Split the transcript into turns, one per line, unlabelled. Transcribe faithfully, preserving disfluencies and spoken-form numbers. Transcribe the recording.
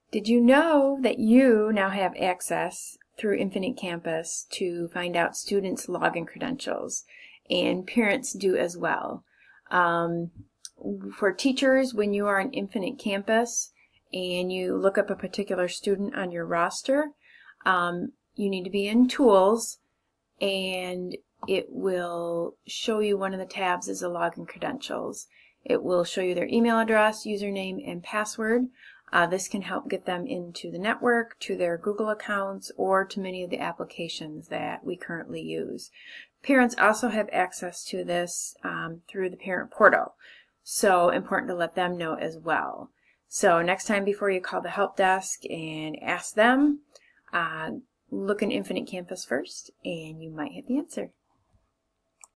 Did you know that you now have access through Infinite Campus to find out students' login credentials, and parents do as well? Um, for teachers, when you are on Infinite Campus and you look up a particular student on your roster, um, you need to be in Tools, and it will show you one of the tabs is the login credentials. It will show you their email address, username, and password. Uh, this can help get them into the network, to their Google accounts, or to many of the applications that we currently use. Parents also have access to this um, through the parent portal, so important to let them know as well. So next time before you call the help desk and ask them, uh, look in Infinite Campus first and you might hit the answer.